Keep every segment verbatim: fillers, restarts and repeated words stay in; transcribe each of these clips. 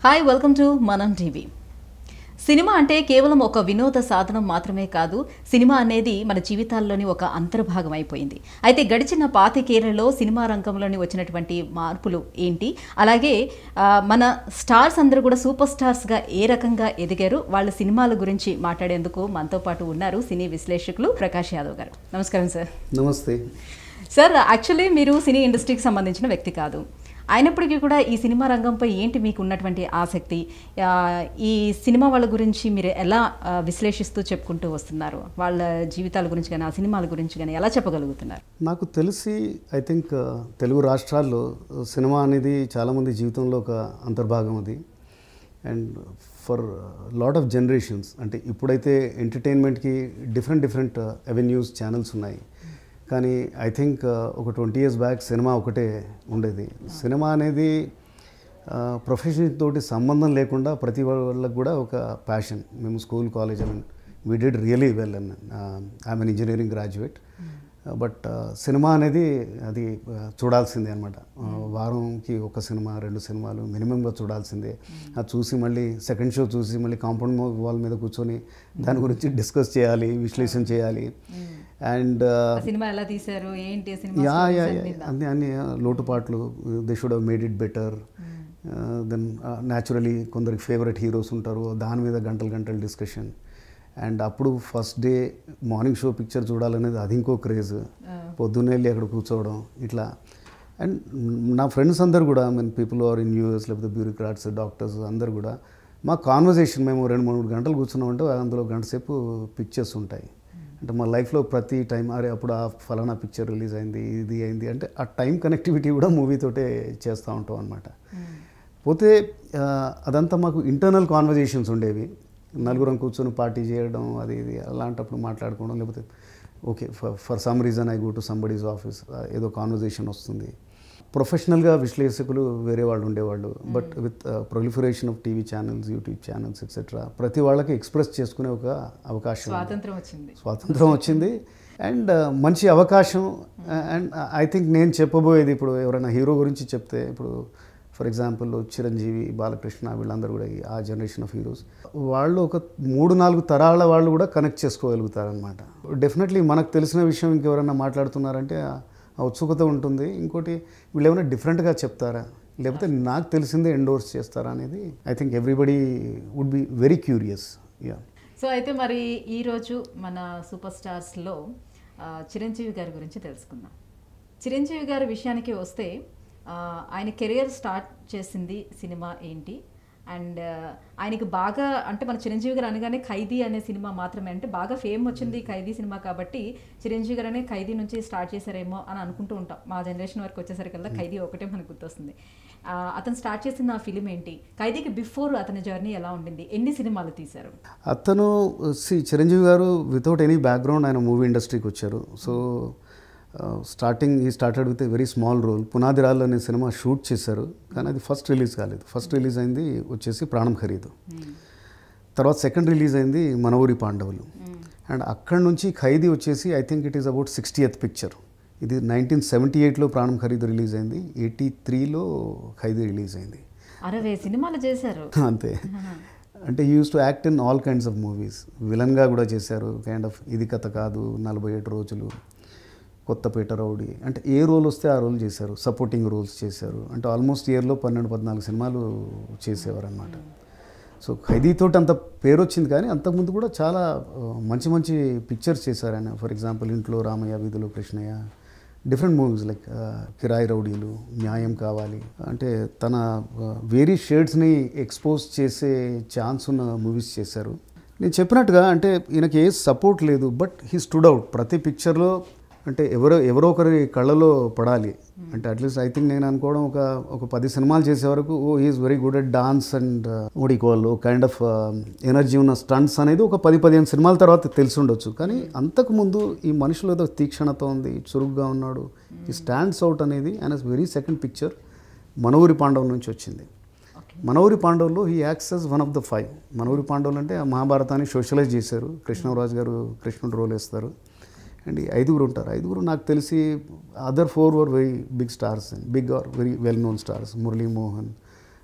Hi welcome to మనం TV. Cinema అంటే కేవలం ఒక వినోద సాధనం మాత్రమే కాదు, సినిమా అనేది మన జీవితాల్లోని ఒక అంతర్భాగం అయిపోయింది. అయితే గడిచిన పాతికేళ్లలో సినిమా రంగంలోని వచ్చినటువంటి మార్పులు ఏంటి, అలాగే మన స్టార్స్ అందరూ కూడా సూపర్ స్టార్స్గా ఏ రకంగా ఎదిగారు, వాళ్ళ సినిమాల గురించి మాట్లాడేందుకు మనతో పాటు ఉన్నారు సినీ విశ్లేషకులు ప్రకాష్ యాదవ్ గారు. నమస్కారం సార్. నమస్తే సార్. యాక్చువల్లీ మీరు సినీ ఇండస్ట్రీకి సంబంధించిన వ్యక్తి కాదు, అయినప్పటికీ కూడా ఈ సినిమా రంగంపై ఏంటి మీకు ఉన్నటువంటి ఆసక్తి, ఈ సినిమా వాళ్ళ గురించి మీరు ఎలా విశ్లేషిస్తూ చెప్పుకుంటూ వస్తున్నారు, వాళ్ళ జీవితాల గురించి కానీ ఆ సినిమాల గురించి కానీ ఎలా చెప్పగలుగుతున్నారు? నాకు తెలిసి ఐ థింక్ తెలుగు రాష్ట్రాల్లో సినిమా అనేది చాలామంది జీవితంలో ఒక అంతర్భాగం అది. And for lot of generations, అంటే ఇప్పుడైతే ఎంటర్టైన్మెంట్కి డిఫరెంట్ డిఫరెంట్ అవెన్యూస్ ఛానల్స్ ఉన్నాయి, కానీ ఐ థింక్ ఒక ట్వంటీ ఇయర్స్ బ్యాక్ సినిమా ఒకటే ఉండేది. సినిమా అనేది ప్రొఫెషన్ తోటి సంబంధం లేకుండా ప్రతి వాళ్ళకి కూడా ఒక ప్యాషన్. మేము school college and we did really well and I'm an engineering graduate. But cinema అనేది అది చూడాల్సిందే అనమాట. వారంకి ఒక సినిమా రెండు సినిమాలు మినిమంగా చూడాల్సిందే. అది చూసి మళ్ళీ సెకండ్ షో చూసి మళ్ళీ కాంపౌండ్ వాల్ మీద కూర్చొని దాని గురించి డిస్కస్ చేయాలి, విశ్లేషణ చేయాలి. అండ్ సినిమా ఎలా తీశారు ఏంటి, యా యా అన్ని అన్ని లోటుపాట్లు, they should have made it better. Then naturally కొందరికి ఫేవరెట్ హీరోస్ ఉంటారు, దాని మీద గంటలు గంటలు డిస్కషన్. అండ్ అప్పుడు first day morning show picture చూడాలనేది అది ఇంకో క్రేజ్. పొద్దున్నే వెళ్ళి అక్కడ కూర్చోవడం ఇట్లా. అండ్ నా ఫ్రెండ్స్ అందరు కూడా mean people are in US, లేకపోతే బ్యూరోక్రాట్స్, డాక్టర్స్ అందరు కూడా మా కాన్వర్జేషన్ మేము రెండు మూడు గంటలు కూర్చున్నామంటే అందులో గంట సేపు పిక్చర్స్ ఉంటాయి. అంటే మా లైఫ్లో ప్రతి టైం అరే అప్పుడు ఆ ఫలానా పిక్చర్ రిలీజ్ అయింది, ఇది అయింది అంటే ఆ టైం కనెక్టివిటీ కూడా మూవీతోటే చేస్తూ ఉంటాం అనమాట. పోతే అదంతా మాకు ఇంటర్నల్ కాన్వర్జేషన్స్ ఉండేవి. నలుగురం కూర్చొని పార్టీ చేయడం అది ఇది అలాంటప్పుడు మాట్లాడుకోవడం, లేకపోతే okay for for some reason I go to somebody's office, ఏదో కాన్వర్జేషన్ వస్తుంది. ప్రొఫెషనల్గా విశ్లేషకులు వేరే వాళ్ళు ఉండేవాళ్ళు. But with proliferation of TV channels, YouTube channels etcetera ప్రతి వాళ్ళకి ఎక్స్ప్రెస్ చేసుకునే ఒక అవకాశం, స్వాతంత్రం వచ్చింది స్వాతంత్రం వచ్చింది అండ్ మంచి అవకాశం. అండ్ ఐ థింక్ నేను చెప్పబోయేది ఇప్పుడు ఎవరైనా హీరో గురించి చెప్తే, ఇప్పుడు ఫర్ ఎగ్జాంపుల్ చిరంజీవి, బాలకృష్ణ వీళ్ళందరూ కూడా ఆ జనరేషన్ ఆఫ్ హీరోస్, వాళ్ళు ఒక మూడు నాలుగు తరాల వాళ్ళు కూడా కనెక్ట్ చేసుకోగలుగుతారనమాట. డెఫినెట్లీ మనకు తెలిసిన విషయం ఇంకెవరైనా మాట్లాడుతున్నారంటే ఆ ఉత్సుకత ఉంటుంది. ఇంకోటి వీళ్ళు ఏమైనా డిఫరెంట్గా చెప్తారా, లేకపోతే నాకు తెలిసిందే ఎండోర్స్ చేస్తారా అనేది I think everybody would be very curious. Yeah so అయితే మరి ఈరోజు మన సూపర్ స్టార్స్లో చిరంజీవి గారి గురించి తెలుసుకుందాం. చిరంజీవి గారి విషయానికి వస్తే ఆయన కెరియర్ స్టార్ట్ చేసింది సినిమా ఏంటి, అండ్ ఆయనకి బాగా అంటే మన చిరంజీవి గారు అనగానే ఖైదీ అనే సినిమా మాత్రమే, అంటే బాగా ఫేమ్ వచ్చింది ఖైదీ సినిమా కాబట్టి చిరంజీవి గారు అనే ఖైదీ నుంచి స్టార్ట్ చేశారేమో అని అనుకుంటూ ఉంటాం. మా జనరేషన్ వరకు వచ్చేసరికల్లా ఖైదీ ఒకటే మనకు గుర్తొస్తుంది. అతను స్టార్ట్ చేసిన ఆ ఫిలిం ఏంటి, ఖైదీకి బిఫోర్ అతని జర్నీ ఎలా ఉండింది, ఎన్ని సినిమాలు తీశారు? అతను సి Chiranjeevi garu without any background ఆయన మూవీ ఇండస్ట్రీకి వచ్చారు. So starting he started with a very small role. Punadhirallu అనే సినిమా షూట్ చేశారు, కానీ అది ఫస్ట్ రిలీజ్ కాలేదు. ఫస్ట్ రిలీజ్ అయింది వచ్చేసి ప్రాణం ఖరీదు, తర్వాత సెకండ్ రిలీజ్ అయింది మన ఊరి పాండవులు. అండ్ అక్కడి నుంచి ఖైదీ వచ్చేసి I think it is about sixtieth picture. ఇది నైన్టీన్ సెవెంటీ ఎయిట్లో ప్రాణం ఖరీదు రిలీజ్ అయింది, ఎయిటీ త్రీలో ఖైదీ రిలీజ్ అయింది. అరవై సినిమాలు చేశారు అంతే. అంటే used to act in all kinds of movies. విలన్గా కూడా చేశారు, కైండ్ ఆఫ్ ఇది కథ కాదు, నలభై ఏడు రోజులు, కొత్తపేట రౌడీ, అంటే ఏ రోల్ వస్తే ఆ రోల్ చేశారు. సపోర్టింగ్ రోల్స్ చేశారు. అంటే ఆల్మోస్ట్ ఇయర్లో పన్నెండు పద్నాలుగు సినిమాలు చేసేవారు అనమాట. సో ఖైదీతోటి అంత పేరు వచ్చింది, కానీ అంతకుముందు కూడా చాలా మంచి మంచి పిక్చర్స్ చేశారు ఆయన. ఫర్ ఎగ్జాంపుల్ ఇంట్లో రామయ్య, వీధిలో కృష్ణయ్య, డిఫరెంట్ మూవీస్ లైక్ కిరాయి రౌడీలు, న్యాయం కావాలి, అంటే తన వేరీ షేడ్స్ని ఎక్స్పోజ్ చేసే ఛాన్స్ ఉన్న మూవీస్ చేశారు. నేను చెప్పినట్టుగా అంటే ఈయనకి ఏ సపోర్ట్ లేదు, బట్ హీ స్టూడ్ అవుట్. ప్రతి పిక్చర్లో అంటే ఎవరో ఎవరో ఒకరి కళ్ళలో పడాలి. అంటే అట్లీస్ట్ ఐ థింక్ నేను అనుకోవడం ఒక ఒక పది సినిమాలు చేసే వరకు ఓ is very good at dance and ఓడికోల్ కైండ్ ఆఫ్ ఎనర్జీ ఉన్న స్టంట్స్ అనేది ఒక పది పదిహేను సినిమాల తర్వాత తెలిసి ఉండొచ్చు. కానీ అంతకుముందు ఈ మనుషులు ఏదో తీక్షణత ఉంది, చురుగ్గా ఉన్నాడు, ఈ స్టాండ్స్ అవుట్ అనేది ఆయన వెరీ సెకండ్ పిక్చర్ మన ఊరి పాండవుల నుంచి వచ్చింది. మన ఊరి పాండవుల్లో he acts as one of the five. Mana Oori పాండవులు అంటే మహాభారతాన్ని సోషలైజ్ చేశారు. కృష్ణరాజు గారు కృష్ణుడు రోల్ వేస్తారు. అండ్ ఐదుగురు ఉంటారు. ఐదుగురు నాకు తెలిసి other four were very big stars, big are very well known stars. Murali Mohan,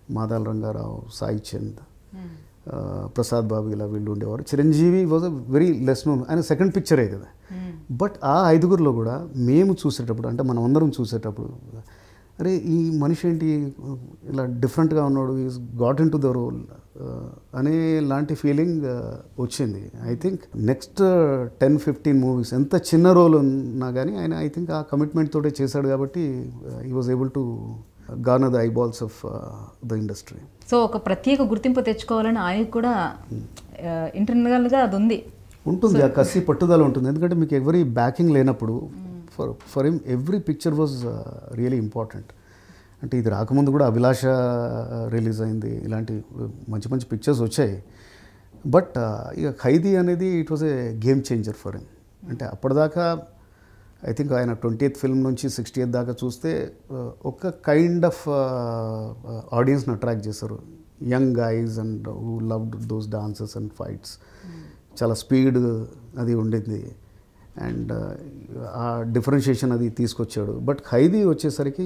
Madala Rangarao, Sai Chand, Prasad Babu ఇలా వీళ్ళు ఉండేవారు. Chiranjeevi was a very less known, ఆయన సెకండ్ పిక్చరే కదా. బట్ ఆ ఐదుగురిలో కూడా మేము చూసేటప్పుడు, అంటే మనం అందరం చూసేటప్పుడు, అరే ఈ మనిషి ఏంటి ఇలా డిఫరెంట్గా ఉన్నాడు, is got into the role అనే లాంటి ఫీలింగ్ వచ్చింది. I think next ten fifteen movies ఎంత చిన్న రోల్ ఉన్నా కానీ ఆయన ఐ థింక్ ఆ కమిట్మెంట్ తోటే చేశాడు కాబట్టి he was able to garner the eyeballs of the industry. So ఒక ప్రత్యేక గుర్తింపు తెచ్చుకోవాలని ఆయనకు కూడా ఇంటర్నల్గా అది ఉంది, ఉంటుంది, ఆ కసి పట్టుదల ఉంటుంది. ఎందుకంటే మీకు ఎవరి బ్యాకింగ్ లేనప్పుడు for for him every picture was really important. అంటే ఇది రాకముందు కూడా అభిలాష రిలీజ్ అయింది, ఇలాంటి మంచి మంచి పిక్చర్స్ వచ్చాయి. బట్ ఇక ఖైదీ అనేది it was a game changer for him. అంటే అప్పటిదాకా ఐ థింక్ ఆయన ట్వంటీ ఎయిత్ ఫిల్మ్ నుంచి సిక్స్టీ ఎయిత్ దాకా చూస్తే ఒక కైండ్ ఆఫ్ ఆడియన్స్ని అట్రాక్ట్ చేశారు, young guys and who loved those dances and fights. చాలా స్పీడ్ అది ఉండింది అండ్ ఆ డిఫరెన్షియేషన్ అది తీసుకొచ్చాడు. బట్ ఖైదీ వచ్చేసరికి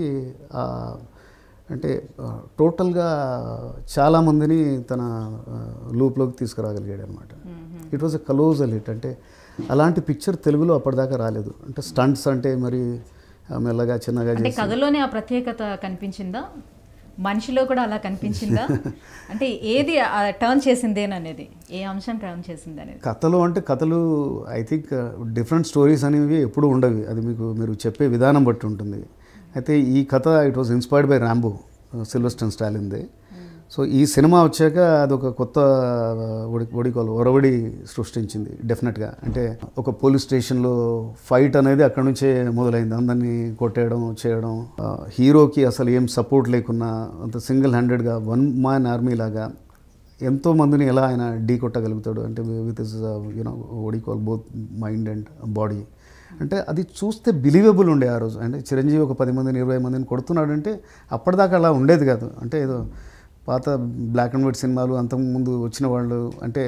అంటే టోటల్గా చాలామందిని తన లూప్లోకి తీసుకురాగలిగాడు అనమాట. It was a colossal hit. అంటే అలాంటి పిక్చర్ తెలుగులో అప్పటిదాకా రాలేదు. అంటే స్టంట్స్ అంటే మరి మెల్లగా చిన్నగా చేసి కథలోనే ఆ ప్రత్యేకత కనిపించిందా, మనిషిలో కూడా అలా కనిపించిందా? అంటే ఏది టర్న్ చేసిందేననేది, ఏ అంశం టర్న్ చేసింది అనేది. కథలు అంటే కథలు ఐ థింక్ డిఫరెంట్ స్టోరీస్ అనేవి ఎప్పుడు ఉండవి, అది మీకు మీరు చెప్పే విధానం బట్టి ఉంటుంది. అయితే ఈ కథ it was inspired by Rambo, Sylvester స్టాలిన్దే. సో ఈ సినిమా వచ్చాక అదొక కొత్త ఒడి ఒడికోలు ఒరవడి సృష్టించింది డెఫినెట్గా. అంటే ఒక పోలీస్ స్టేషన్లో ఫైట్ అనేది అక్కడ నుంచే మొదలైంది, అందరినీ కొట్టేయడం చేయడం. హీరోకి అసలు ఏం సపోర్ట్ లేకున్నా అంత సింగిల్ హ్యాండెడ్గా వన్ మ్యాన్ ఆర్మీ లాగా ఎంతోమందిని ఎలా ఆయన ఢీ కొట్టగలుగుతాడు, అంటే విత్ ఇస్ యూనో ఒడికోల్ బోత్ మైండ్ అండ్ బాడీ. అంటే అది చూస్తే బిలీవబుల్ ఉండే ఆ రోజు. అంటే చిరంజీవి ఒక పది మందిని ఇరవై మందిని కొడుతున్నాడు అంటే అప్పటిదాకా అలా ఉండేది కాదు. అంటే ఏదో పాత బ్లాక్ అండ్ వైట్ సినిమాలు అంతకుముందు వచ్చిన వాళ్ళు అంటే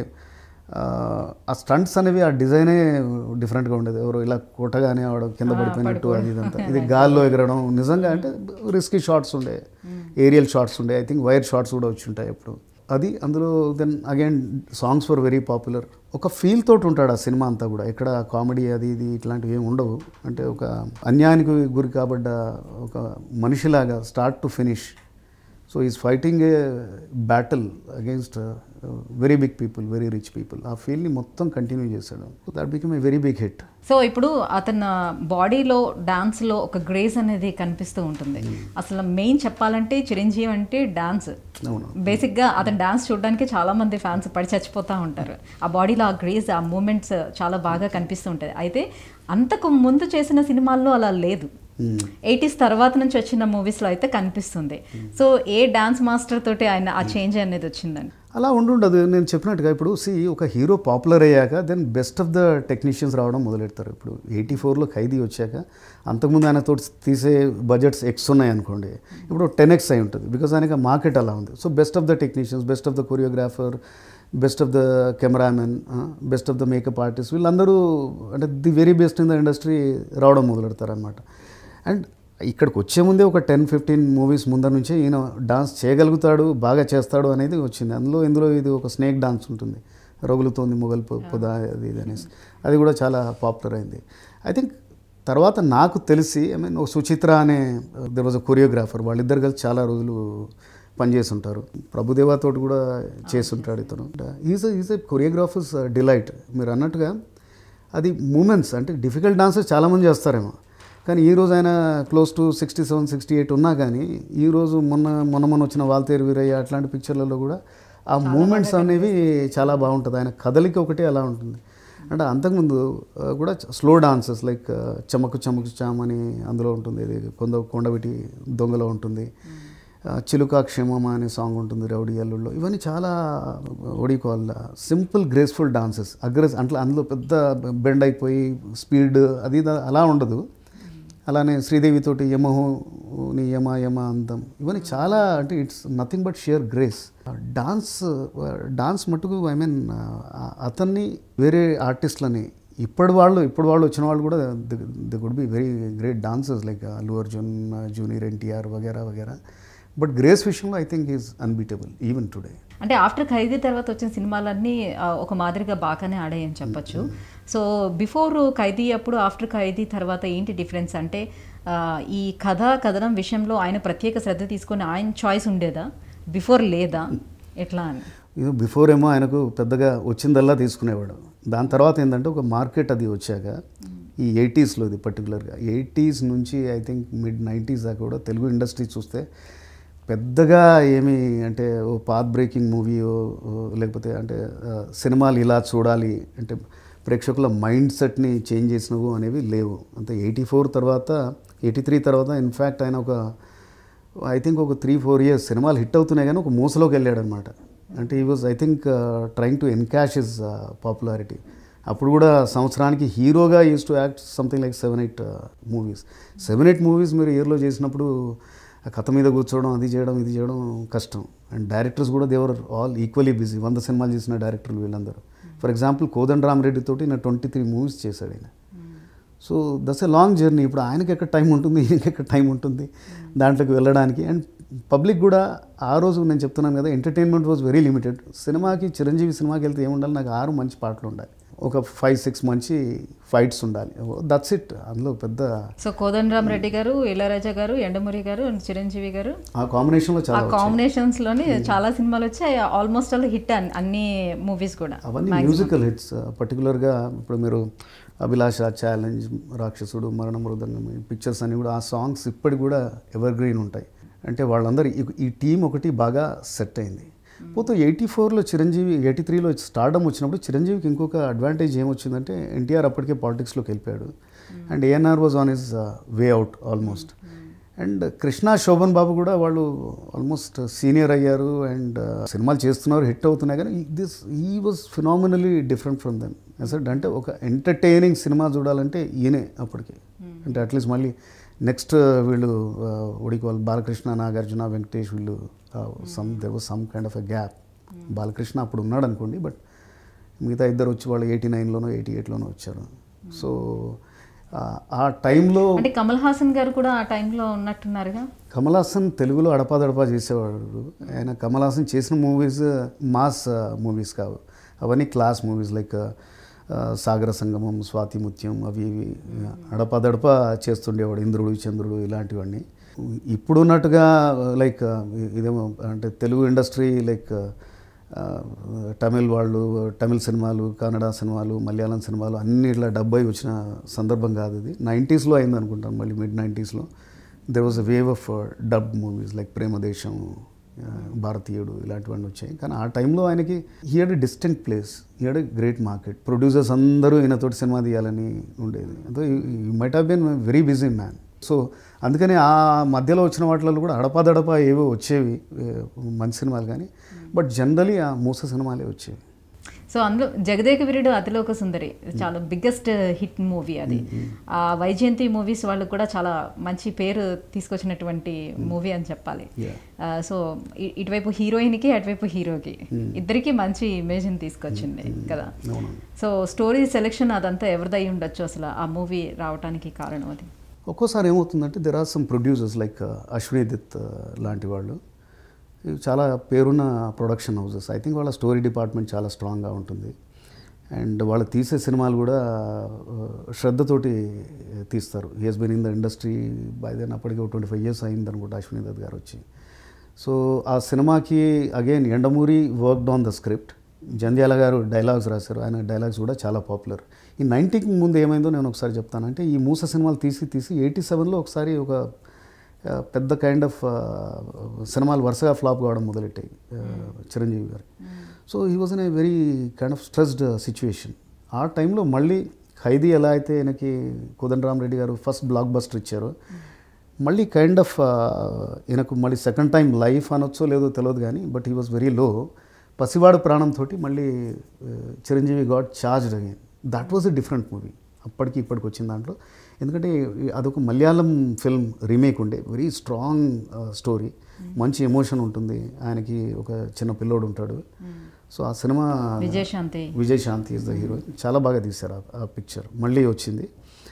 ఆ స్టంట్స్ అనేవి ఆ డిజైనే డిఫరెంట్గా ఉండేది. ఎవరు ఇలా కొట్టగానే ఆవిడ కింద పడిపోయినట్టు అది ఇదంతా, ఇది గాల్లో ఎగరడం నిజంగా అంటే రిస్కీ షాట్స్ ఉండే, ఏరియల్ షాట్స్ ఉండే, ఐ థింక్ వైర్ షాట్స్ కూడా వచ్చి ఉంటాయి అప్పుడు. అది అందులో then again songs for very popular. ఒక ఫీల్ తోటి ఉంటాడు ఆ సినిమా అంతా కూడా, ఎక్కడ కామెడీ అది ఇది ఇట్లాంటివి ఏమి ఉండవు. అంటే ఒక అన్యాయానికి గురి కాబడ్డ ఒక మనిషిలాగా start to finish. So is fighting a battle against very big people, very rich people. ఆ ఫీల్ని మొత్తం కంటిన్యూ చేశాడు. So that become a very big hit. So ఇప్పుడు అతని బాడీలో డాన్స్లో ఒక గ్రేస్ అనేది కనిపిస్తూ ఉంటుంది. అసలు మెయిన్ చెప్పాలంటే చిరంజీవి అంటే డాన్స్. బేసిక్గా అతని డాన్స్ చూడడానికి చాలా మంది ఫ్యాన్స్ పడి చచ్చిపోతూ ఉంటారు. ఆ బాడీలో ఆ గ్రేస్, ఆ మూమెంట్స్ చాలా బాగా కనిపిస్తూ ఉంటుంది. అయితే అంతకు ముందు చేసిన సినిమాల్లో అలా లేదు. ఎయిటీస్ తర్వాత నుంచి వచ్చిన మూవీస్లో అయితే కనిపిస్తుంది. సో ఏ డాన్స్ మాస్టర్ తోటి ఆయన ఆ చేంజ్ అనేది వచ్చిందని అలా ఉండుండదు. నేను చెప్పినట్టుగా ఇప్పుడు సి ఒక హీరో పాపులర్ అయ్యాక then best of the technicians రావడం మొదలెడతారు. ఇప్పుడు ఎయిటీ ఫోర్లో ఖైదీ వచ్చాక అంతకుముందు ఆయనతో తీసే బడ్జెట్స్ ఎక్స్ ఉన్నాయి అనుకోండి, ఇప్పుడు టెన్ ఎక్స్ అయి ఉంటుంది. బికాజ్ ఆయనకి మార్కెట్ అలా ఉంది. So best of the technicians, best of the choreographer, best of the cameramen, best of the makeup artist, వీళ్ళందరూ అంటే the very best in the industry రావడం మొదలెడతారు అనమాట. అండ్ ఇక్కడికి వచ్చే ముందే ఒక టెన్ ఫిఫ్టీన్ మూవీస్ ముందర నుంచే ఈయన డాన్స్ చేయగలుగుతాడు, బాగా చేస్తాడు అనేది వచ్చింది. అందులో ఇందులో ఇది ఒక స్నేక్ డాన్స్ ఉంటుంది, రగులుతోంది మొగలు పొద అది ఇది అనేసి, అది కూడా చాలా పాపులర్ అయింది. ఐ థింక్ తర్వాత నాకు తెలిసి ఐ మీన్ ఒక సుచిత్ర అనే దెర్ వాజ్ అ కొరియోగ్రాఫర్, వాళ్ళిద్దరు కలిసి చాలా రోజులు పనిచేసి ఉంటారు. ప్రభుదేవాతో కూడా చేస్తుంటాడు ఇతను. Is is a choreographer's delight. మీరు అన్నట్టుగా అది మూమెంట్స్ అంటే డిఫికల్ట్ డాన్సెస్ చాలామంది చేస్తారేమో, కానీ ఈరోజు ఆయన close to sixty seven sixty eight ఉన్నా కానీ ఈరోజు మొన్న మొన్న మొన్న వచ్చిన వాల్తేరు వీరయ్య అట్లాంటి పిక్చర్లలో కూడా ఆ మూమెంట్స్ అనేవి చాలా బాగుంటుంది. ఆయన కదలిక ఒకటి అలా ఉంటుంది. అంటే అంతకుముందు కూడా స్లో డాన్సెస్ లైక్ చమకు చమకు చామ్ అని అందులో ఉంటుంది, ఇది కొంద కొండవిటి దొంగలో ఉంటుంది, చిలుకా క్షేమమా అనే సాంగ్ ఉంటుంది రౌడీ అల్లుల్లో. ఇవన్నీ చాలా ఒడికోల్ సింపుల్ గ్రేస్ఫుల్ డాన్సెస్. అగ్రెస్ అంటే అందులో పెద్ద బెండ్ అయిపోయి స్పీడ్ అది అలా ఉండదు. అలానే శ్రీదేవితోటి యమహో నీ యమ యమ అందం, ఇవన్నీ చాలా అంటే it's nothing but sheer grace. Dance dance మట్టుకు ఐ మీన్ అతన్ని వేరే ఆర్టిస్ట్లని ఇప్పటి వాళ్ళు ఇప్పుడు వాళ్ళు వచ్చిన వాళ్ళు కూడా they could be very great dancers like Allu Arjun, junior NTR వగేరా వగేరా. బట్ గ్రేస్ విషయంలో I think is unbeatable even today. అంటే ఆఫ్టర్ ఖైదీ తర్వాత వచ్చిన సినిమాలన్నీ ఆ, ఒక మాదిరిగా బాగానే ఆడాయని చెప్పొచ్చు. సో బిఫోర్ ఖైదీ అప్పుడు ఆఫ్టర్ ఖైదీ తర్వాత ఏంటి డిఫరెన్స్ అంటే ఆ, ఈ కథ కథనం విషయంలో ఆయన ప్రత్యేక శ్రద్ధ తీసుకొని ఆయన చాయిస్ ఉండేదా, బిఫోర్ లేదా, ఎట్లా అని? ఇది బిఫోర్ ఏమో ఆయనకు పెద్దగా వచ్చిందల్లా తీసుకునేవాడు. దాని తర్వాత ఏంటంటే ఒక మార్కెట్ అది వచ్చాక ఈ ఎయిటీస్లో ఇది పర్టికులర్గా ఎయిటీస్ నుంచి ఐ థింక్ మిడ్ నైంటీస్ దాకా కూడా తెలుగు ఇండస్ట్రీ చూస్తే పెద్దగా ఏమి అంటే ఓ పాత్ బ్రేకింగ్ మూవీయో లేకపోతే అంటే ఆ, సినిమాలు ఇలా చూడాలి అంటే ప్రేక్షకుల మైండ్ సెట్ని చేంజ్ చేసినవు అనేవి లేవు. అంతే ఎయిటీ ఫోర్ తర్వాత ఎయిటీ త్రీ తర్వాత ఇన్ఫ్యాక్ట్ ఆయన ఒక ఐ థింక్ ఒక త్రీ ఫోర్ ఇయర్స్ సినిమాలు హిట్ అవుతున్నాయి కానీ ఒక మూసలోకి వెళ్ళాడనమాట. అంటే he was I think trying to encash his popularity. అప్పుడు కూడా సంవత్సరానికి హీరోగా used to act something like seven eight movies seven eight movies మీరు ఇయర్లో చేసినప్పుడు ఆ కథ మీద కూర్చోవడం అది చేయడం ఇది చేయడం కష్టం. అండ్ డైరెక్టర్స్ కూడా దేవర్ ఆల్ ఈక్వలీ బిజీ. వంద సినిమాలు చేసిన డైరెక్టర్లు వీళ్ళందరూ. ఫర్ ఎగ్జాంపుల్ కోదండ రామరెడ్డి తోటి నా ట్వంటీ త్రీ మూవీస్ చేశాడు ఆయన. So that's a long journey. ఇప్పుడు ఆయనకి ఎక్కడ టైం ఉంటుంది, ఈయనకి ఎక్కడ టైం ఉంటుంది దాంట్లోకి వెళ్ళడానికి. అండ్ పబ్లిక్ కూడా ఆ రోజు నేను చెప్తున్నాను కదా ఎంటర్టైన్మెంట్ వాజ్ వెరీ లిమిటెడ్. సినిమాకి చిరంజీవి సినిమాకి వెళ్తే ఏముండాలి, నాకు ఆరు మంచి పాటలు ఉండాలి, ఒక ఫైవ్ సిక్స్ మంచి ఫైట్స్ ఉండాలి, దట్స్ ఇట్. అందులో పెద్ద సో కోదండరామ్ రెడ్డి గారు, ఇళయరాజా గారు, ఎండమూరి గారు అండ్ చిరంజీవి గారు ఆ కాంబినేషన్లో ఆ చాలా కాంబినేషన్స్ లోని చాలా సినిమాలు వచ్చాయి. ఆల్మోస్ట్ ఆల్ హిట్ అన్ని మూవీస్ కూడా. అవన్నీ మ్యూజికల్ హిట్స్. పర్టికులర్గా ఇప్పుడు మీరు అభిలాష, ఛాలెంజ్, రాక్షసుడు, మరణ మృదంగం పిక్చర్స్ అన్నీ కూడా ఆ సాంగ్స్ ఇప్పటికి కూడా ఎవర్ గ్రీన్ ఉంటాయి. అంటే వాళ్ళందరూ ఈ- ఈ టీం ఒకటి బాగా సెట్ అయింది. పోతే ఎయిటీ ఫోర్లో చిరంజీవి ఎయిటీ త్రీలో స్టార్డమ్ వచ్చినప్పుడు చిరంజీవికి ఇంకొక అడ్వాంటేజ్ ఏమొచ్చిందంటే ఎన్టీఆర్ అప్పటికే పాలిటిక్స్లోకి వెళ్ళిపోయాడు and ANR was on his way out almost. And Krishna, Shobhan Babu కూడా వాళ్ళు ఆల్మోస్ట్ సీనియర్ అయ్యారు అండ్ సినిమాలు చేస్తున్నారు, హిట్ అవుతున్నాయి. కానీ this he was phenomenally different from them. అసలు అంటే ఒక ఎంటర్టైనింగ్ సినిమా చూడాలంటే ఈయనే అప్పటికి. అంటే అట్లీస్ట్ మళ్ళీ నెక్స్ట్ వీళ్ళు ఉడికి వాళ్ళు బాలకృష్ణ, నాగార్జున, వెంకటేష్ వీళ్ళు some there was some kind of a gap. Balakrishna అప్పుడు ఉన్నాడు అనుకోండి, బట్ మిగతా ఇద్దరు వచ్చి వాళ్ళు ఎయిటీ నైన్లోనో ఎయిటీ ఎయిట్లోనో వచ్చారు. సో ఆ టైంలో అంటే కమల్ హాసన్ గారు కూడా ఆ టైంలో ఉన్నట్టున్నారుగా. కమల్ హాసన్ తెలుగులో అడపాదడపా చేసేవాడు. ఆయన కమల్ హాసన్ చేసిన మూవీస్ మాస్ మూవీస్ కావు, అవన్నీ క్లాస్ మూవీస్ లైక్ సాగర సంగమం, స్వాతి ముత్యం, అవి ఇవి అడపాదడపా చేస్తుండేవాడు. ఇంద్రుడు, చంద్రుడు ఇలాంటివన్నీ. ఇప్పుడున్నట్టుగా లైక్ ఇదేమో అంటే తెలుగు ఇండస్ట్రీ లైక్ తమిళ్ వాళ్ళు తమిళ్ సినిమాలు, కన్నడ సినిమాలు, మలయాళం సినిమాలు అన్ని ఇట్లా డబ్బై వచ్చిన సందర్భం కాదు ఇది. నైంటీస్లో అయింది అనుకుంటాను, మళ్ళీ మిడ్ నైంటీస్లో there was a wave of dub movies like Premadesam, Bharateeyudu ఇలాంటివన్నీ వచ్చాయి. కానీ ఆ టైంలో ఆయనకి he had a distinct place, he had a great market. Producers అందరూ ఈయనతోటి సినిమా తీయాలని ఉండేది. అంటే you might have been very busy man. సో అందుకని ఆ మధ్యలో వచ్చిన వాటిలో కూడా అడపాదడపా ఏవో వచ్చేవి మంచి సినిమాలు, కానీ బట్ జనరలీ ఆ మూస సినిమాలే వచ్చేవి. సో అందులో జగదేక వీరుడు అతిలోక సుందరి చాలా బిగ్గెస్ట్ హిట్ మూవీ అది. ఆ వైజయంతి మూవీస్ వాళ్ళకు కూడా చాలా మంచి పేరు తీసుకొచ్చినటువంటి మూవీ అని చెప్పాలి. సో ఇటువైపు హీరోయిన్కి అటువైపు హీరోకి ఇద్దరికి మంచి ఇమేజ్ని తీసుకొచ్చింది కదా. సో స్టోరీ సెలెక్షన్ అదంతా ఎవరిదై ఉండొచ్చు అసలు ఆ మూవీ రావడానికి కారణం అది? ఒక్కోసారి ఏమవుతుందంటే there are some producers like Ashwini Dutt లాంటి వాళ్ళు, ఇవి చాలా పేరున్న ప్రొడక్షన్ హౌసెస్. ఐ థింక్ వాళ్ళ స్టోరీ డిపార్ట్మెంట్ చాలా స్ట్రాంగ్గా ఉంటుంది అండ్ వాళ్ళు తీసే సినిమాలు కూడా శ్రద్ధతోటి తీస్తారు. He has been in the industry by then అప్పటికి ఒక ట్వంటీ ఫైవ్ ఇయర్స్ అయింది అనుకుంటా అశ్విని దత్ గారు వచ్చి. సో ఆ సినిమాకి again Yandamuri worked on the script, Jandhyala garu dialogues రాశారు. ఆయన డైలాగ్స్ కూడా చాలా పాపులర్. ఈ నైంటీకి ముందు ఏమైందో నేను ఒకసారి చెప్తానంటే ఈ మూస సినిమాలు తీసి తీసి ఎయిటీ సెవెన్లో ఒకసారి ఒక పెద్ద కైండ్ ఆఫ్ సినిమాలు వరుసగా ఫ్లాప్ కావడం మొదలెట్టాయి Chiranjeevi garu. So he was in a very kind of stressed situation. ఆ టైంలో మళ్ళీ ఖైదీ ఎలా అయితే ఆయనకి కోదండరామ్ రెడ్డి గారు ఫస్ట్ బ్లాక్ బస్టర్ ఇచ్చారో, మళ్ళీ కైండ్ ఆఫ్ ఈయనకు మళ్ళీ సెకండ్ టైం లైఫ్ అనొచ్చో లేదో తెలియదు కానీ but he was very low. Pasivadu ప్రాణంతో మళ్ళీ Chiranjeevi got charged again. That was a different movie అప్పటికి ఇప్పటికి వచ్చిన దాంట్లో. ఎందుకంటే అదొక మలయాళం ఫిల్మ్ రీమేక్ ఉండే, వెరీ స్ట్రాంగ్ స్టోరీ, మంచి ఎమోషన్ ఉంటుంది. ఆయనకి ఒక చిన్న పిల్లోడు ఉంటాడు. సో ఆ సినిమా Vijayashanti Vijayashanti is the heroine, చాలా బాగా తీశారు ఆ పిక్చర్. మళ్ళీ వచ్చింది.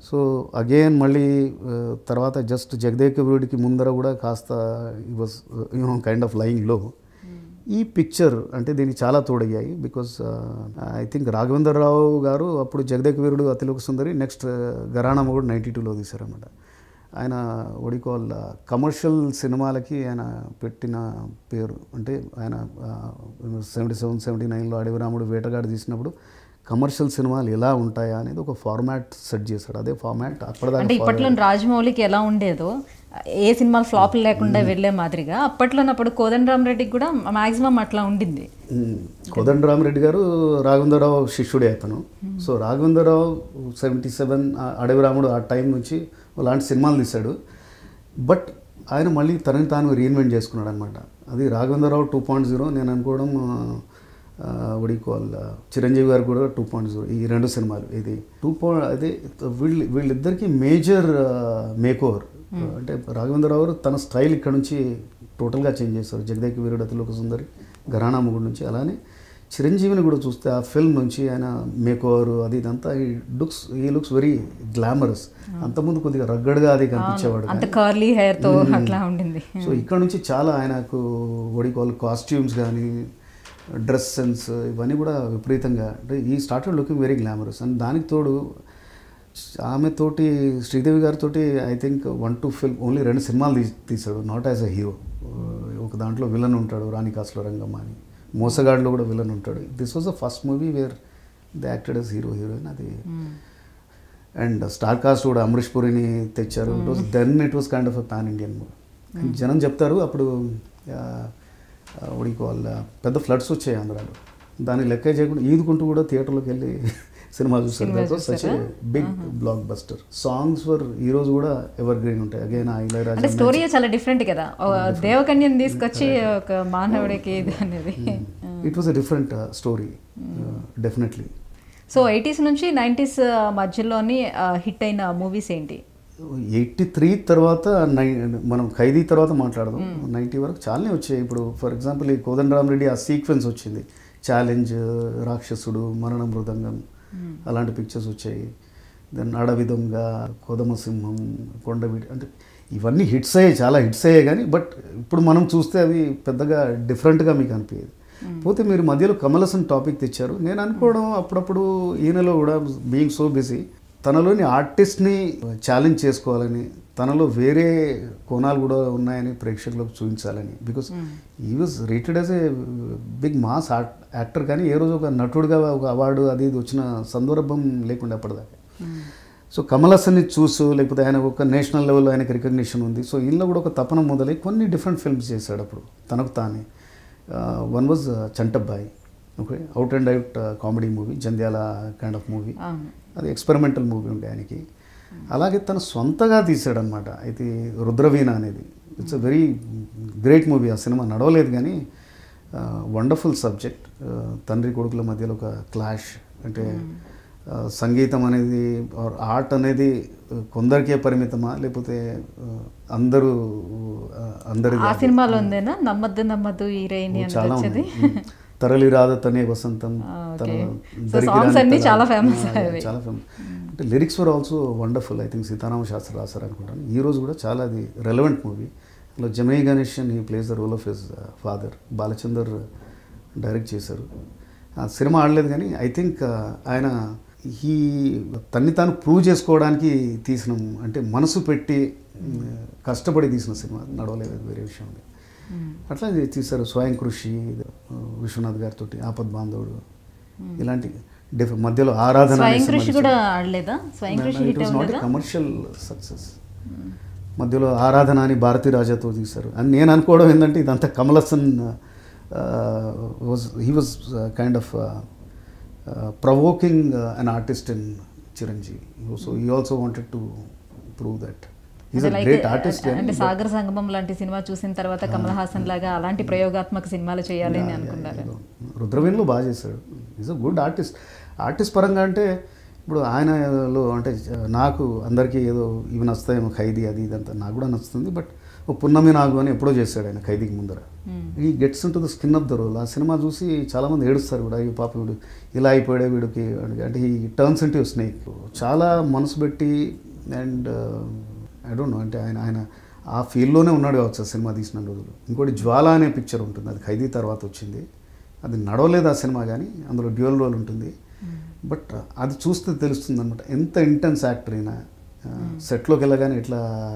సో అగైన్ మళ్ళీ తర్వాత జస్ట్ జగదేకవీరుడికి ముందర కూడా కాస్త he was you know kind of lying low. ఈ పిక్చర్ అంటే దీనికి చాలా తోడయ్యాయి. బికాస్ ఐ థింక్ రాఘవేంద్రరావు గారు అప్పుడు జగదేకవీరుడు అతిలోక సుందరి నెక్స్ట్ గరాణా మొగుడు నైంటీ టూలో తీశారన్నమాట. ఆయన ఒడికోల్ కమర్షియల్ సినిమాలకి ఆయన పెట్టిన పేరు. అంటే ఆయన సెవెంటీ సెవెన్ సెవెంటీ నైన్లో అడవి రాముడు వేటగాడు తీసినప్పుడు కమర్షియల్ సినిమాలు ఎలా ఉంటాయా అనేది ఒక ఫార్మాట్ సెట్ చేశాడు. అదే ఫార్మాట్ అప్పటిదాకా అంటే ఇప్పట్లో రాజమౌళికి ఎలా ఉండేదో ఏ సినిమాలు ఫ్లాప్ లేకుండా వెళ్ళే మాదిరిగా అప్పట్లో అప్పుడు కోదండరామరెడ్డికి కూడా మాక్సిమం అట్లా ఉండింది. కోదండరామరెడ్డి గారు రాఘవేంద్రరావు శిష్యుడే అతను. సో రాఘవేంద్రరావు సెవెంటీ సెవెన్ అడవి రాముడు ఆ టైం నుంచి అలాంటి సినిమాలు తీశాడు. బట్ ఆయన మళ్ళీ తనని తాను రీఇన్వెంట్ చేసుకున్నాడు అనమాట. అది రాఘవేంద్రరావు టూ పాయింట్ జీరో నేను అనుకోవడం వడికోల్ చిరంజీవి గారు కూడా టూ పాయింట్ జీరో ఈ రెండు సినిమాలు. ఇది టూ పాయింట్ అదే వీళ్ళు వీళ్ళిద్దరికి మేజర్ మేక్ ఓవర్. అంటే రాఘవేంద్రరావు గారు తన స్టైల్ ఇక్కడ నుంచి టోటల్గా చేంజ్ చేశారు. జగదేకవీరుడు అతిలోక సుందరి గరాణా మొగుడు నుంచి. అలానే చిరంజీవిని కూడా చూస్తే ఆ ఫిల్మ్ నుంచి ఆయన మేక్ ఓవర్ అది ఇదంతా ఈ లుక్స్ ఈ లుక్స్ వెరీ గ్లామరస్. అంతకుముందు కొద్దిగా రగ్గడ్గా అది కనిపించేవాడు. అంత కర్లీ హెయిర్ తో అట్లా ఉండింది. సో ఇక్కడ నుంచి చాలా ఆయనకు వడికోల్ కాస్ట్యూమ్స్ కానీ డ్రెస్ సెన్స్ ఇవన్నీ కూడా విపరీతంగా అంటే he started looking very glamorous. And దానికి తోడు ఆమెతోటి శ్రీదేవి గారితో I think one two film only రెండు సినిమాలు తీ తీశాడు నాట్ యాజ్ అ హీరో. ఒక దాంట్లో విలన్ ఉంటాడు రాణి కాసుల రంగమ్మ అని, మోసగాడిలో కూడా విలన్ ఉంటాడు. This was the first movie where they acted as hero heroine. అది అండ్ స్టార్ కాస్ట్ కూడా అమరీష్ పురిని తెచ్చారు. It was then it was kind of a pan Indian movie. జనం చెప్తారు అప్పుడు ఉడికి వాళ్ళ పెద్ద ఫ్లడ్స్ వచ్చాయి ఆంధ్రాలో. దాన్ని లెక్క చేయకుండా ఈదుకుంటూ కూడా థియేటర్లోకి వెళ్ళి సినిమా చూస్తారు. Such a big blockbuster. Songs were ఈ రోజు కూడా ఎవర్ గ్రీన్ ఉంటాయి. అగైన్ ఇళయరాజా స్టోరీ చాలా డిఫరెంట్ కదా, దేవకన్యని తీసుకొచ్చి ఒక మానవుడికి అనేది. It was a different story definitely. So eighties నుంచి నైంటీస్ మధ్యలోని హిట్ అయిన మూవీస్ ఏంటి? ఎయిటీ త్రీ తర్వాత నై మనం ఖైదీ తర్వాత మాట్లాడదాం. నైంటీ వరకు చాలానే వచ్చాయి. ఇప్పుడు ఫర్ ఎగ్జాంపుల్ ఈ కోదండరామరెడ్డి ఆ సీక్వెన్స్ వచ్చింది. ఛాలెంజ్, రాక్షసుడు, మరణ మృదంగం అలాంటి పిక్చర్స్ వచ్చాయి. దెన్ అడవి దొంగ, కొదమసింహం, కొండవీటి అంటే ఇవన్నీ హిట్స్ అయ్యాయి, చాలా హిట్స్ అయ్యాయి. కానీ బట్ ఇప్పుడు మనం చూస్తే అవి పెద్దగా డిఫరెంట్గా మీకు అనిపించేది. పోతే మీరు మధ్యలో కమల్ హాసన్ టాపిక్ తెచ్చారు. నేను అనుకోవడం అప్పుడప్పుడు ఈయనలో కూడా బీయింగ్ సో బిజీ తనలోని ఆర్టిస్ట్ని ఛాలెంజ్ చేసుకోవాలని, తనలో వేరే కోణాలు కూడా ఉన్నాయని ప్రేక్షకులకు చూపించాలని. Because he was rated as a big mass art actor. కానీ ఏ రోజు ఒక నటుడుగా ఒక అవార్డు అది ఇది వచ్చిన సందర్భం లేకుండా అప్పటిదాకా. సో కమల్ హాసన్ని చూసు లేకపోతే ఆయన ఒక నేషనల్ లెవెల్లో ఆయనకి రికగ్నిషన్ ఉంది. సో ఈయనలో కూడా ఒక తపన మొదలై కొన్ని డిఫరెంట్ ఫిల్మ్స్ చేశాడు అప్పుడు తనకు తానే. One was Chantabbayi, okay, out and out comedy movie, Jandhyala kind of movie. అది ఎక్స్పెరిమెంటల్ మూవీ ఉండే ఆయనకి. అలాగే తను సొంతగా తీసాడనమాట. అయితే రుద్రవీణ అనేది it's a very great movie. ఆ సినిమా నడవలేదు కానీ వండర్ఫుల్ సబ్జెక్ట్. తండ్రి కొడుకుల మధ్యలో ఒక క్లాష్. అంటే సంగీతం అనేది ఆర్ట్ అనేది కొందరికే పరిమితమా లేకపోతే అందరూ అందరి ఆ సినిమాలో ఉందేనా నమ్మద్దు నమ్మద్దు హీరోయిన్ చాలా ఉంది. తరలి రాధ తనే వసంతం, చాలా ఫేమస్. చాలా ఫేమస్. అంటే lyrics were also wonderful. I think Seetharama Sastry రాశారు అనుకుంటాను. ఈ రోజు కూడా చాలా అది రెలవెంట్ మూవీ. అందులో Gemini Ganesan he plays the role of his father. Balachander direct చేశారు. ఆ సినిమా ఆడలేదు కానీ ఐ థింక్ ఆయన ఈ తన్ని తాను ప్రూవ్ చేసుకోవడానికి తీసిన, అంటే మనసు పెట్టి కష్టపడి తీసిన సినిమా. నడవలేదు, అది వేరే విషయం. అట్లా తీశారు. స్వయం కృషి, విశ్వనాథ్ గారితో ఆపద్ బాంధవుడు, ఇలాంటి డిఫరెంట్. మధ్యలో ఆరాధన కమర్షియల్ సక్సెస్. మధ్యలో ఆరాధన అని భారతీ రాజాతో తీశారు. అని నేను అనుకోవడం ఏంటంటే ఇదంతా Kamal Haasan was he was kind of provoking an artist in Chiranjeevi. So he also wanted to prove that అంటే సాగర సంగమం లాంటి సినిమా చూసిన తర్వాత కమల్ హాసన్ లాగా అలాంటి ప్రయోగాత్మక సినిమాలు చేయాలి అని అనుకున్నారు. రుద్రవీణలో బాగా చేశాడు. Is a good artist. Artist పరంగా అంటే ఇప్పుడు ఆయనలో అంటే నాకు అందరికీ ఏదో ఇవి నచ్చుతాయేమో ఖైదీ అది ఇదంతా నాకు కూడా నచ్చుతుంది. బట్ ఓ పున్నమి నాగు అని ఎప్పుడో చేశాడు ఆయన ఖైదీకి ముందర. He gets into the skin of the role. ఆ సినిమా చూసి చాలామంది ఏడుస్తారు కూడా, ఈ పాప వీడు ఇలా అయిపోయాడే వీడికి అంటే ఈ టర్న్స్ ఇంటూ స్నేక్. చాలా మనసు పెట్టి అండ్ ఐ డోంట్ నో అంటే ఆయన ఆయన ఆ ఫీల్డ్లోనే ఉన్నాడు కావచ్చు ఆ సినిమా తీసిన రోజులు. ఇంకోటి జ్వాల అనే పిక్చర్ ఉంటుంది, అది ఖైదీ తర్వాత వచ్చింది. అది నడవలేదు ఆ సినిమా, కానీ అందులో డ్యూయల్ రోల్ ఉంటుంది. బట్ అది చూస్తే తెలుస్తుంది అనమాట ఎంత ఇంటెన్స్ యాక్టర్ అయినా సెట్లోకి వెళ్ళగానే ఎట్లా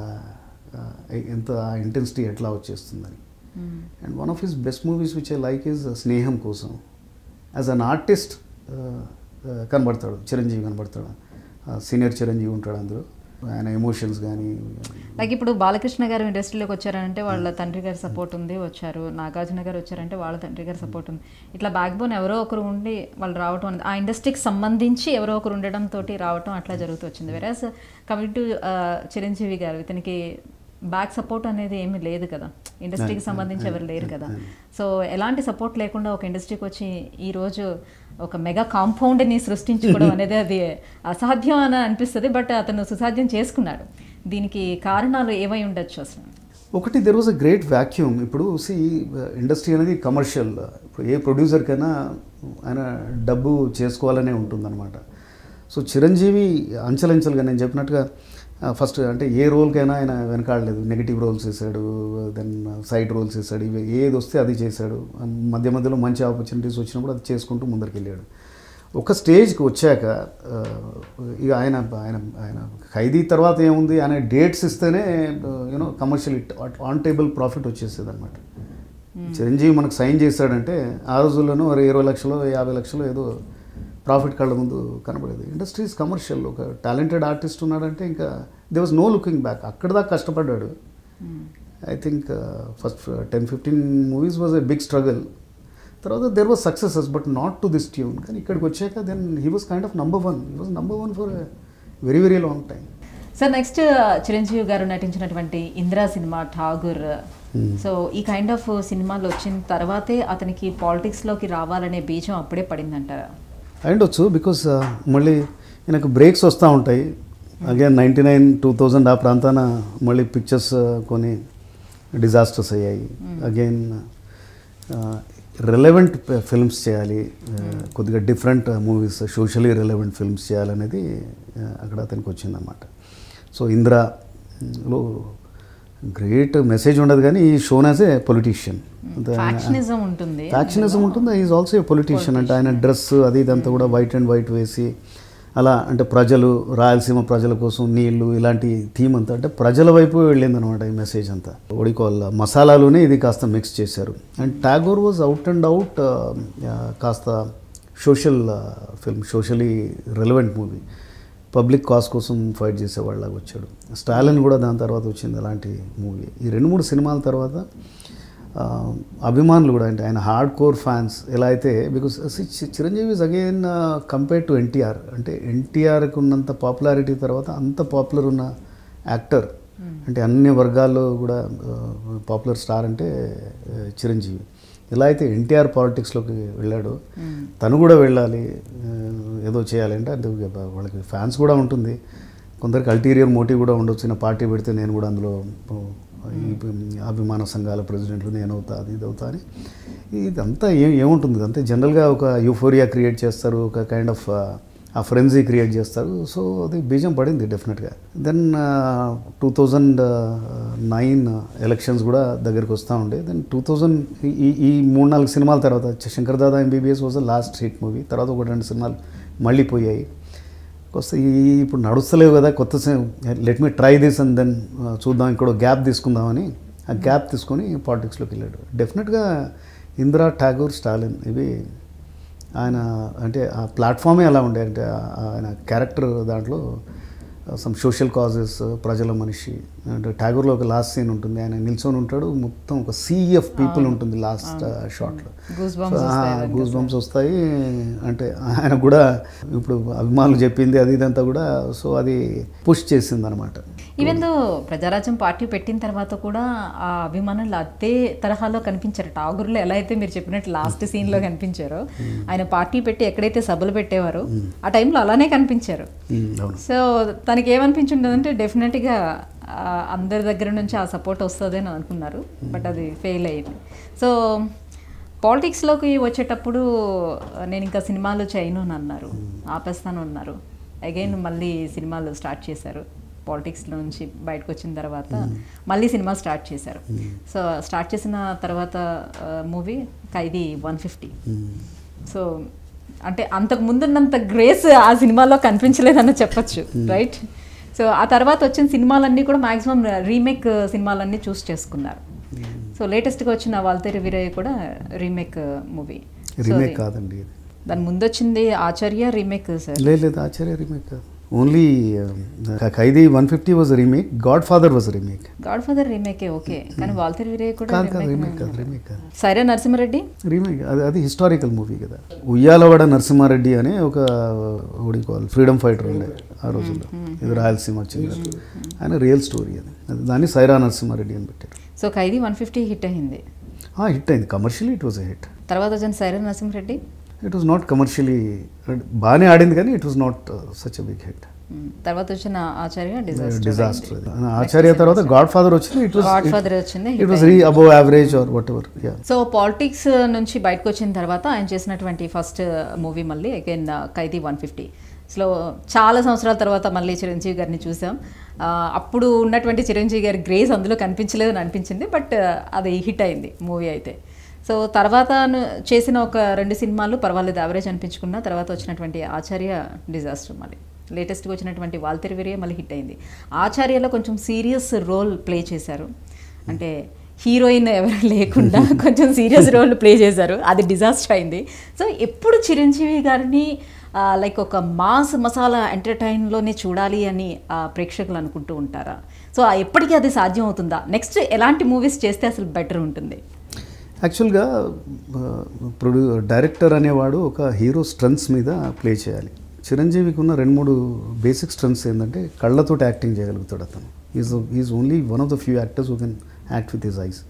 ఎంత ఇంటెన్సిటీ ఎట్లా వచ్చేస్తుందని. And one of his best movies which I like is Sneham Kosam. As an artist కనబడతాడు చిరంజీవి, కనబడతాడు సీనియర్ చిరంజీవి ఉంటాడు అందులో. ఆయన ఎమోషన్స్ కానీ లైక్ ఇప్పుడు బాలకృష్ణ గారు ఇండస్ట్రీలోకి వచ్చారంటే వాళ్ళ తండ్రి గారి సపోర్ట్ ఉంది వచ్చారు, నాగార్జున గారు వచ్చారంటే వాళ్ళ తండ్రి గారి సపోర్ట్ ఉంది. ఇట్లా బ్యాక్ బోన్ ఎవరో ఒకరు ఉండి వాళ్ళు రావటం, ఆ ఇండస్ట్రీకి సంబంధించి ఎవరో ఒకరు ఉండడంతో రావటం అట్లా జరుగుతూ వచ్చింది. వెరాస్ కమింగ్ టు చిరంజీవి గారు, ఇతనికి బ్యాక్ సపోర్ట్ అనేది ఏమీ లేదు కదా, ఇండస్ట్రీకి సంబంధించి ఎవరు లేరు కదా. సో ఎలాంటి సపోర్ట్ లేకుండా ఒక ఇండస్ట్రీకి వచ్చి ఈరోజు ఒక మెగా కాంపౌండ్ని సృష్టించుకోవడం అనేది అది అసాధ్యం అని అనిపిస్తుంది. బట్ అతను సుసాధ్యం చేసుకున్నాడు. దీనికి కారణాలు ఏమై ఉండొచ్చు అసలు? ఒకటి, there was a great vacuum. ఇప్పుడు సి ఇండస్ట్రీ అనేది కమర్షియల్. ఇప్పుడు ఏ ప్రొడ్యూసర్కైనా ఆయన డబ్బు చేసుకోవాలనే ఉంటుందన్నమాట. సో చిరంజీవి అంచెలంచెలుగా నేను చెప్పినట్టుగా ఫస్ట్ అంటే ఏ రోల్కైనా ఆయన వెనకాడలేదు. నెగిటివ్ రోల్స్ చేశాడు, దెన్ సైడ్ రోల్స్ చేశాడు, ఇవి ఏది వస్తే అది చేశాడు. మధ్య మధ్యలో మంచి ఆపర్చునిటీస్ వచ్చినప్పుడు అది చేసుకుంటూ ముందరికి వెళ్ళాడు. ఒక స్టేజ్కి వచ్చాక ఇక ఆయన ఆయన ఆయన ఖైదీ తర్వాత ఏముంది, ఆయన డేట్స్ ఇస్తేనే you know commercial hit on table profit వచ్చేసేది అనమాట. చిరంజీవి మనకు సైన్ చేశాడంటే ఆ రోజుల్లోనూ ఒక ఇరవై లక్షలు యాభై లక్షలు ఏదో ప్రాఫిట్ కళ్ళ ముందు కనబడేది. Industries commercial. ఒక టాలెంటెడ్ ఆర్టిస్ట్ ఉన్నాడంటే ఇంకా they was no looking back. అక్కడ దాకా కష్టపడ్డాడు. I think first ten fifteen movies was a big struggle. తర్వాత there was successes but not to this tune. కానీ ఇక్కడికి వచ్చాక then he was kind of number one. He was number one for very very long time. Sir next Chiranjeevi garu నటించినటువంటి ఇందిరా సినిమా, Tagore. So ఈ kind of సినిమాలు వచ్చిన తర్వాతే అతనికి పాలిటిక్స్లోకి రావాలనే బీజం అప్పుడే పడిందంటారా? అయ్యుండొచ్చు. బికాస్ మళ్ళీ ఈయనకు బ్రేక్స్ వస్తూ ఉంటాయి. Again ninety nine two thousand ఆ ప్రాంతాన మళ్ళీ పిక్చర్స్ కొన్ని డిజాస్టర్స్ అయ్యాయి. అగైన్ రిలవెంట్ ఫిల్మ్స్ చేయాలి, కొద్దిగా different movies, socially relevant films చేయాలనేది అక్కడ అతనికి వచ్చిందన్నమాట. సో ఇందిరాలో గ్రేట్ మెసేజ్ ఉండదు కానీ he shown as a politician. Factionism ఉంటుంది, ఫ్యాక్షనిజం ఉంటుంది. Is also a politician. అంటే ఆయన డ్రెస్ అది ఇదంతా కూడా వైట్ అండ్ వైట్ వేసి అలా అంటే ప్రజలు, రాయలసీమ ప్రజల కోసం నీళ్లు, ఇలాంటి థీమ్ అంతా అంటే ప్రజల వైపు వెళ్ళింది అనమాట ఈ మెసేజ్ అంతా. ఒడికోల్ మసాలాలోనే ఇది కాస్త మిక్స్ చేశారు. And Tagore was out and out కాస్త social film, socially relevant movie. Public cause కోసం ఫైట్ చేసేవాళ్ళలాగా వచ్చాడు. స్టాలిన్ కూడా దాని తర్వాత వచ్చింది అలాంటి మూవీ. ఈ రెండు మూడు సినిమాల తర్వాత అభిమానులు కూడా అంటే ఆయన హార్డ్ కోర్ ఫ్యాన్స్ ఎలా అయితే, because Chiranjeevi his again compare to NTR. అంటే ఎన్టీఆర్కి ఉన్నంత పాపులారిటీ తర్వాత అంత పాపులర్ ఉన్న యాక్టర్ అంటే అన్ని వర్గాల్లో కూడా పాపులర్ స్టార్ అంటే చిరంజీవి. ఎలా అయితే ఎన్టీఆర్ పాలిటిక్స్లోకి వెళ్ళాడు, తను కూడా వెళ్ళాలి, ఏదో చేయాలంటే అంటే వాళ్ళకి ఫ్యాన్స్ కూడా ఉంటుంది. కొందరికి అల్టీరియర్ మోటివ్ కూడా ఉండొచ్చు. చిన్న పార్టీ పెడితే నేను కూడా అందులో ఈ అభిమాన సంఘాల ప్రెసిడెంట్లు నేను అవుతా, అది ఇది అవుతా అని ఇదంతా ఏ ఏముంటుంది అంతే. జనరల్గా ఒక యూఫోరియా క్రియేట్ చేస్తారు, ఒక కైండ్ ఆఫ్ ఆ ఫ్రెండ్జీ క్రియేట్ చేస్తారు. సో అది బీజం పడింది డెఫినెట్గా. Then two thousand nine elections కూడా దగ్గరికి వస్తూ ఉండే. దెన్ టూ థౌజండ్ ఈ ఈ మూడు నాలుగు సినిమాల తర్వాత Shankar Dada MBBS was last hit movie. తర్వాత ఒక రెండు సినిమాలు మళ్ళీ పోయాయి. వస్తే ఈ ఇప్పుడు నడుస్తలేవు కదా కొత్త, let me try this and then చూద్దాం, ఇక్కడ గ్యాప్ తీసుకుందామని ఆ గ్యాప్ తీసుకొని పాలిటిక్స్లోకి వెళ్ళాడు. డెఫినెట్గా ఇందిరా, ఠాగూర్, స్టాలిన్ ఇవి ఆయన అంటే ఆ ప్లాట్ఫామే అలా ఉండే. అంటే ఆయన క్యారెక్టర్ దాంట్లో సమ్ సోషల్ కాజెస్, ప్రజల మనిషి. అంటే ఠాగూర్లో ఒక లాస్ట్ సీన్ ఉంటుంది, ఆయన నిల్చొని ఉంటాడు, మొత్తం ఒక సీ ఆఫ్ పీపుల్ ఉంటుంది లాస్ట్ షాట్లో. గూస్ బంప్స్ వస్తాయి. అంటే ఆయన కూడా ఇప్పుడు అభిమానులు చెప్పింది అది ఇదంతా కూడా సో అది పుష్ చేసింది అనమాట. ఈవెన్ దో ప్రజారాజ్యం పార్టీ పెట్టిన తర్వాత కూడా ఆ అభిమానులు అదే తరహాలో కనిపించారు. ఠాగూర్లో ఎలా అయితే మీరు చెప్పినట్టు లాస్ట్ సీన్లో కనిపించారో, ఆయన పార్టీ పెట్టి ఎక్కడైతే సభలు పెట్టేవారో ఆ టైంలో అలానే కనిపించారు. సో తనకి ఏమనిపించుంటుందంటే డెఫినెట్గా అందరి దగ్గర నుంచి ఆ సపోర్ట్ వస్తుంది అని అనుకున్నారు, బట్ అది ఫెయిల్ అయింది. సో పాలిటిక్స్లోకి వచ్చేటప్పుడు నేను ఇంకా సినిమాలు చేయను అని అన్నారు, ఆపేస్తాను అన్నారు. అగైన్ మళ్ళీ సినిమాలు స్టార్ట్ చేశారు. పాలిటిక్స్ నుంచి బయటకు వచ్చిన తర్వాత మళ్ళీ సినిమా స్టార్ట్ చేశారు. సో స్టార్ట్ చేసిన తర్వాత movie Khaidi one fifty. So అంటే అంతకు ముందున్నంత గ్రేస్ ఆ సినిమాలో కనిపించలేదని చెప్పచ్చు, రైట్? సో ఆ తర్వాత వచ్చిన సినిమాలన్నీ కూడా మ్యాక్సిమం రీమేక్ సినిమాలన్నీ చూస్ చేసుకున్నారు. సో లేటెస్ట్గా వచ్చిన వాల్తేరు వీరయ్య కూడా రీమేక్ మూవీ. రీమేక్ కాదండి, దాని ముందు వచ్చింది ఆచార్య రీమేక్ సార్. లేదు, ఆచార్య రీమేక్ కాదు. Only Khaidi one fifty was remake, Godfather was remake. Godfather రీమేకే, ఓకే. కానీ వాల్తేరు వీరయ్య కూడా రీమేక్ కాదు, రీమేక్ కాదు. సైరా నరసింహారెడ్డి రీమేక్, అది అది హిస్టారికల్ మూవీ కదా. ఉయ్యాలవాడ నరసింహారెడ్డి అనే ఒక ఓడికోవాలి ఫ్రీడమ్ ఫైటర్ ఉండే ఆ రోజుల్లో, ఇది రాయలసీమ వచ్చింది. ఆయన రియల్ స్టోరీ అది, దాన్ని సైరా నరసింహారెడ్డి అని పెట్టారు. So Khaidi one fifty hit అయింది. హిట్ అయింది, commercially it was a hit. తర్వాత వచ్చిన Sye Raa Narasimha Reddy it was not commercially, బాగానే ఆడింది కానీ it was not such a big hit. తర్వాత వచ్చిన ఆచార్య డిజాస్టర్. ఆచార్య తర్వాత గాడ్ ఫాదర్ వచ్చింది, ఇట్ వాజ్ గాడ్ ఫాదర్ వచ్చింది, it was re above average or whatever. So politics నుంచి బయటకు వచ్చిన తర్వాత ఆయన చేసినటువంటి ఫస్ట్ మూవీ మళ్ళీ అగైన్ ఖైదీ వన్ ఫిఫ్టీ. సో చాలా సంవత్సరాల తర్వాత మళ్ళీ చిరంజీవి గారిని చూసాం. అప్పుడు ఉన్నటువంటి చిరంజీవి గారి గ్రేస్ అందులో కనిపించలేదని అనిపించింది, బట్ అది హిట్ అయింది మూవీ అయితే. సో తర్వాత చేసిన ఒక రెండు సినిమాలు పర్వాలేదు, యావరేజ్ అనిపించుకున్న. తర్వాత వచ్చినటువంటి ఆచార్య డిజాస్టర్. మళ్ళీ లేటెస్ట్గా వచ్చినటువంటి వాల్తేరు వీరయ్య మళ్ళీ హిట్ అయింది. ఆచార్యలో కొంచెం సీరియస్ రోల్ ప్లే చేశారు, అంటే హీరోయిన్ ఎవరు లేకుండా కొంచెం సీరియస్ రోల్ ప్లే చేశారు, అది డిజాస్టర్ అయింది. సో ఎప్పుడు చిరంజీవి గారిని లైక్ ఒక మాస్ మసాలా ఎంటర్టైన్లోనే చూడాలి అని ప్రేక్షకులు అనుకుంటూ ఉంటారా? సో ఎప్పటికీ అది సాధ్యం అవుతుందా? నెక్స్ట్ ఎలాంటి మూవీస్ చేస్తే అసలు బెటర్ ఉంటుంది? యాక్చువల్గా ప్రొడ్యూ డైరెక్టర్ అనేవాడు ఒక హీరో స్ట్రెంగ్స్ మీద ప్లే చేయాలి. చిరంజీవికి ఉన్న రెండు మూడు బేసిక్ స్ట్రెంగ్స్ ఏంటంటే కళ్ళతోటి యాక్టింగ్ చేయగలుగుతాడు అతను. Is is only one of the few actors who can act with his eyes.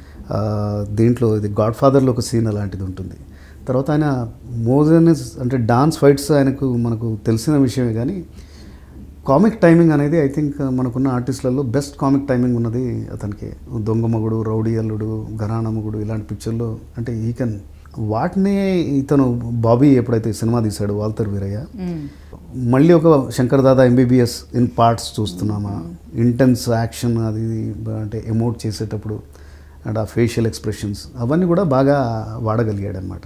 దీంట్లో ఇది గాడ్ ఫాదర్లో ఒక సీన్ అలాంటిది ఉంటుంది. తర్వాత ఆయన మోజనస్ అంటే డాన్స్ ఫైట్స్ ఆయనకు మనకు తెలిసిన విషయమే, కానీ కామిక్ టైమింగ్ అనేది ఐ థింక్ మనకున్న ఆర్టిస్టులలో బెస్ట్ కామిక్ టైమింగ్ ఉన్నది అతనికి. దొంగమగుడు, రౌడీ అల్లుడు, ఘరానమ్మగుడు ఇలాంటి పిక్చర్లో అంటే ఈ కెన్ వాటినే ఇతను బాబీ ఎప్పుడైతే సినిమా తీశాడు వాల్తేరు వీరయ్య, మళ్ళీ ఒక Shankar Dada MBBS in parts చూస్తున్నామా, ఇంటెన్స్ యాక్షన్ అది అంటే ఎమోట్ చేసేటప్పుడు అండ్ ఆ ఫేషియల్ ఎక్స్ప్రెషన్స్ అవన్నీ కూడా బాగా వాడగలిగాడు అనమాట.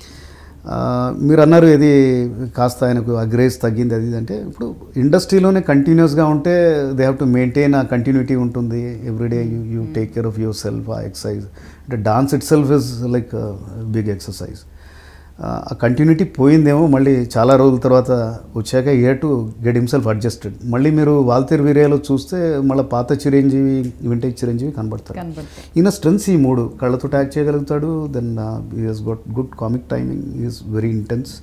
మీరు అన్నారు ఇది కాస్త ఆయనకు ఆ గ్రేస్ తగ్గింది అది అంటే, ఇప్పుడు ఇండస్ట్రీలోనే కంటిన్యూస్గా ఉంటే దే హ్యావ్ టు మెయింటైన్ ఆ కంటిన్యూటీ ఉంటుంది. Everyday you you take care of yourself. ఆ ఎక్సర్సైజ్ అంటే dance itself is like big exercise. ఆ కంటిన్యూటీ పోయిందేమో, మళ్ళీ చాలా రోజుల తర్వాత వచ్చాక ఏ టు గెట్ హిమ్సెల్ఫ్ అడ్జస్టెడ్. మళ్ళీ మీరు వాల్తేరు వీరయ్యలో చూస్తే మళ్ళీ పాత చిరంజీవి, వింటేజ్ చిరంజీవి కనబడతారు. ఈయన స్ట్రెంగ్స్ ఈ మూడు, కళ్ళతో ట్యాక్ చేయగలుగుతాడు, then he has got good comic timing, is very intense.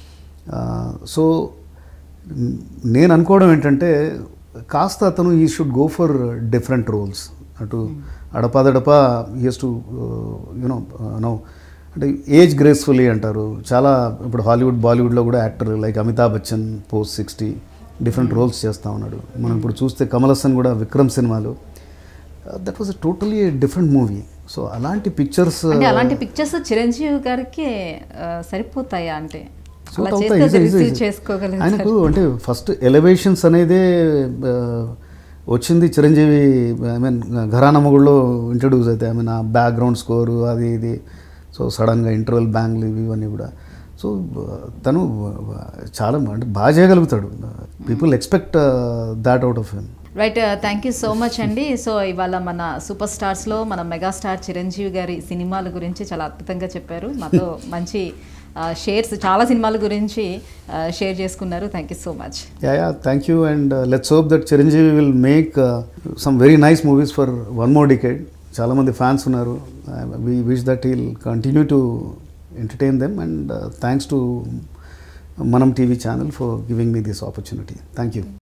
So నేను అనుకోవడం ఏంటంటే కాస్త అతను ఈ should go for different roles. అటు అడపాదడప he has to you know no అంటే ఏజ్ గ్రేస్ఫుల్లీ అంటారు. చాలా ఇప్పుడు హాలీవుడ్ బాలీవుడ్లో కూడా actor like Amitabh Bachchan post sixty different roles చేస్తూ ఉన్నాడు. మనం ఇప్పుడు చూస్తే కమల్ హాసన్ కూడా విక్రమ్ సినిమాలో that was totally different movie. So అలాంటి పిక్చర్స్ అలాంటి పిక్చర్స్ చిరంజీవి గారికి సరిపోతాయా అంటే ఆయనకు అంటే ఫస్ట్ ఎలివేషన్స్ అనేదే వచ్చింది చిరంజీవి. ఐ మీన్ ఘరానమ్మగుడిలో ఇంట్రడ్యూస్ అయితే ఐ మీన్ ఆ బ్యాక్గ్రౌండ్ స్కోరు అది ఇది. సో సడన్గా ఇంటర్వెల్ బ్యాంగ్లు ఇవన్నీ కూడా. సో తను చాలా అంటే బాగా చేయగలుగుతాడు. People expect that out of him. Right, thank you so much అండి. సో ఇవాళ మన సూపర్ స్టార్స్లో మన మెగాస్టార్ చిరంజీవి గారి సినిమాల గురించి చాలా అద్భుతంగా చెప్పారు. మాతో మంచి షేర్స్ చాలా సినిమాల గురించి షేర్ చేసుకున్నారు. Thank you so much. Yeah yeah thank you and let's hope that Chiranjeevi will make some very nice movies for one more decade. చాలామంది ఫ్యాన్స్ ఉన్నారు. We wish that he'll continue to entertain them and thanks to మనం TV channel for giving me this opportunity. Thank you.